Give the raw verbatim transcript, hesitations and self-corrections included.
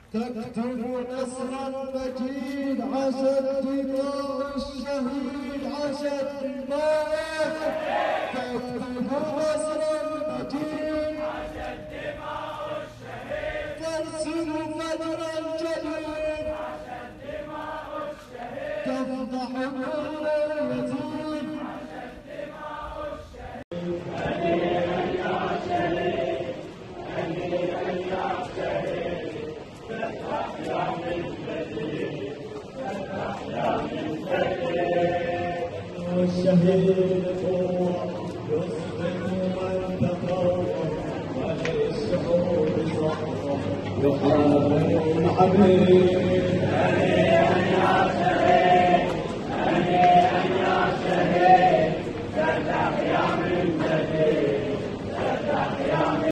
تكتب نصر المجيد عسى الدماء الشهيد عسى الدماء تكتب نصر المجيد عسى الدماء الشهيد ترسم فجر الجليد عسى الدماء الشهيد تفضح كل يزيد عسى الدماء الشهيد هنيئا يا شهيد هنيئا يا شهيد تحيا من جديد تحيا من جديد والشهيد هو يصبح من تفرق وللشعوب صفوة يحارب الحبيب